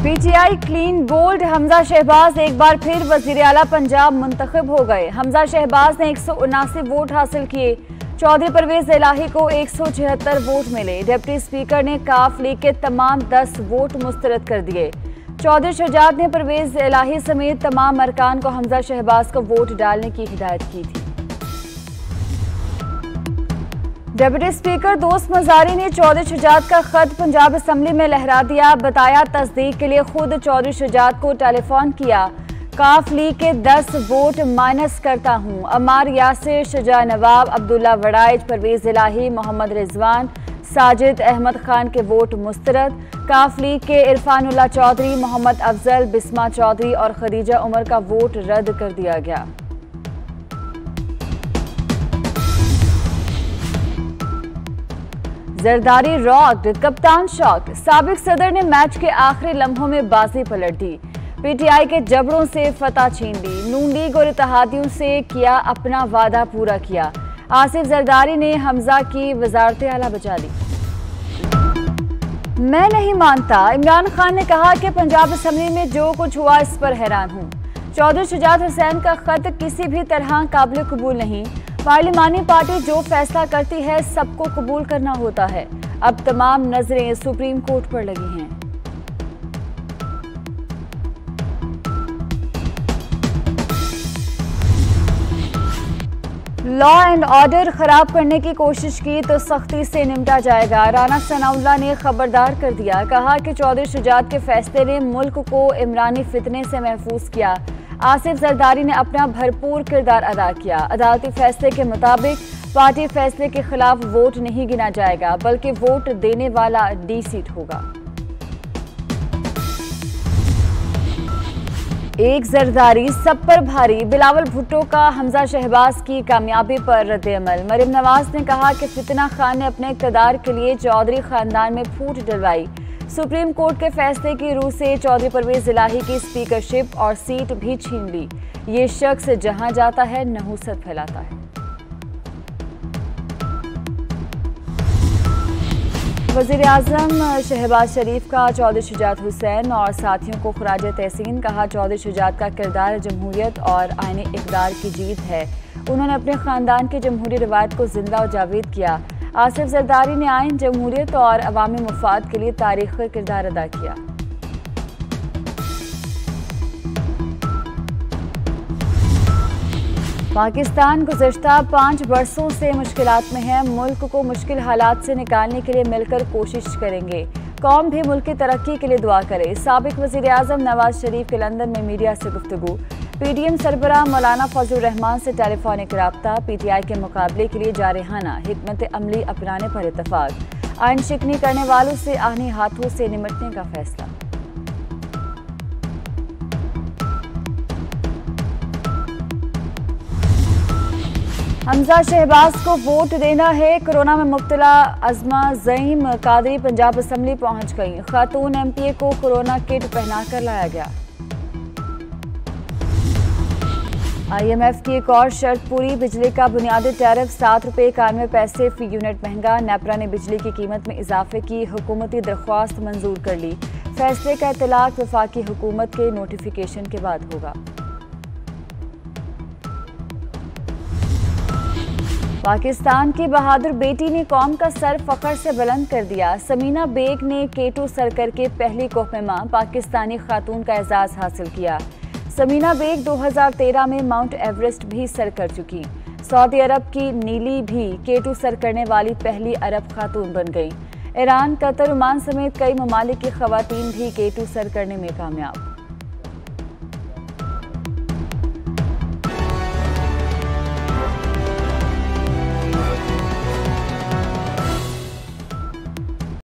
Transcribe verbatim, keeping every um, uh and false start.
PTI clean bowled, Hamza Shahbaz एक बार फिर वजीर आला पंजाब मुंतखब हो गए। हमजा शहबाज ने एक सौ उनासी वोट हासिल किए। चौधरी परवेज इलाही को एक सौ छिहत्तर वोट मिले। डिप्टी स्पीकर ने काफ लीग के तमाम दस वोट मुस्तरद कर दिए। चौधरी शहजाद ने परवेज इलाही समेत तमाम अरकान को हमजा शहबाज को वोट डालने की हिदायत की थी। डिप्टी स्पीकर दोस्त मजारी ने चौधरी शहजाद का खत पंजाब असम्बली में लहरा दिया। बताया तस्दीक के लिए खुद चौधरी शहजाद को टेलीफोन किया। काफ लीग के दस वोट माइनस करता हूँ। अमार यासिर, शुजा नवाब, अब्दुल्ला वड़ाइज, परवेज इलाही, मोहम्मद रिजवान, साजिद अहमद खान के वोट मुस्तरद। काफ लीग के इरफानुल्लाह चौधरी, मोहम्मद अफजल, बिस्मा चौधरी और खदीजा उमर का वोट रद्द कर दिया गया। जरदारी रॉक्ड, कप्तान शॉक। साबिक सदर ने मैच के आखिरी लम्हों में बाजी पलट दी। पीटीआई के जबड़ों से फतह छीन ली। नून लीग और इत्तेहादियों से किया अपना वादा पूरा किया। आसिफ जरदारी ने हमजा की वजारत आला बचा ली। मैं नहीं मानता, इमरान खान ने कहा कि पंजाब असम्बली में जो कुछ हुआ इस पर हैरान हूँ। चौधरी शुजात हुसैन का खत किसी भी तरह काबिल कबूल नहीं। पार्लिमानी पार्टी जो फैसला करती है सबको कबूल करना होता है। अब तमाम नजरें सुप्रीम कोर्ट पर लगी हैं। लॉ एंड ऑर्डर खराब करने की कोशिश की तो सख्ती से निपटा जाएगा। राना सनाउल्लाह ने खबरदार कर दिया। कहा कि चौधरी शुजात के फैसले ने मुल्क को इमरानी फितने से महफूज किया। आसिफ जरदारी ने अपना भरपूर किरदार अदा किया। अदालती फैसले के मुताबिक पार्टी फैसले के खिलाफ वोट नहीं गिना जाएगा, बल्कि वोट देने वाला डी सीट होगा। एक जरदारी सब पर भारी, बिलावल भुट्टो का हमजा शहबाज की कामयाबी पर रद्द-ए-अमल। मरीम नवाज ने कहा कि फितना खान ने अपने इक़्तिदार के लिए चौधरी खानदान में फूट डलवाई। सुप्रीम कोर्ट के फैसले की रूह से चौधरी परवेज इलाही की स्पीकरशिप और सीट भी छीन ली। ये शख्स जहां जाता है नहूसत फैलाता है। वज़ीर आज़म शहबाज शरीफ का चौधरी शुजात हुसैन और साथियों को खराज तहसीन। कहा चौधरी शुजात का किरदार जमहूरियत और आईने इक़्तिदार की जीत है। उन्होंने अपने ख़ानदान की जमहूरी रिवायत को जिंदा और जावेद किया। आसिफ जरदारी ने आइन, जमहूरियत और अवामी मुफाद के लिए तारीख़ी किरदार अदा किया। पाकिस्तान गुज़श्ता पाँच बरसों से मुश्किलात में है। मुल्क को मुश्किल हालात से निकालने के लिए मिलकर कोशिश करेंगे। कौम भी मुल्क की तरक्की के लिए दुआ करे। साबिक वज़ीर आज़म नवाज शरीफ के लंदन में मीडिया से गुफ्तगू। पीडीएम सरबराह मौलाना फजलुर रहमान से टेलीफोनिक राब्ता। पीटीआई के मुकाबले के लिए जारहाना हिकमत अमली अपनाने पर इत्तफाक। आइन शिकनी करने वालों से आहनी हाथों से निमटने का फैसला। हमजा शहबाज को वोट देना है। कोरोना में मुब्तला अज़मा ज़ईम कादरी पंजाब असम्बली पहुंच गई। खातून एमपीए को कोरोना किट पहनाकर लाया गया। आईएमएफ की एक और शर्त पूरी। बिजली का बुनियादी टैरिफ सात रुपये इक्यानवे पैसे फी यूनिट महंगा। नेपरा ने बिजली की कीमत में इजाफे की हुकूमती दरख्वास्त मंजूर कर ली। फैसले का इतलाक वफाकी हुकूमत के नोटिफिकेशन के बाद होगा। पाकिस्तान की बहादुर बेटी ने कौम का सर फख्र से बुलंद कर दिया। समीना बेग ने केटू सर करके पहली कोहपेमा पाकिस्तानी खातून का एजाज हासिल किया। समीना बेग दो हज़ार तेरह में माउंट एवरेस्ट भी सर कर चुकी। सऊदी अरब की नीली भी केटू सर करने वाली पहली अरब खातून बन गई। ईरान, कतर, ओमान समेत कई ममालिक की खवातीन भी केटू सर करने में कामयाब।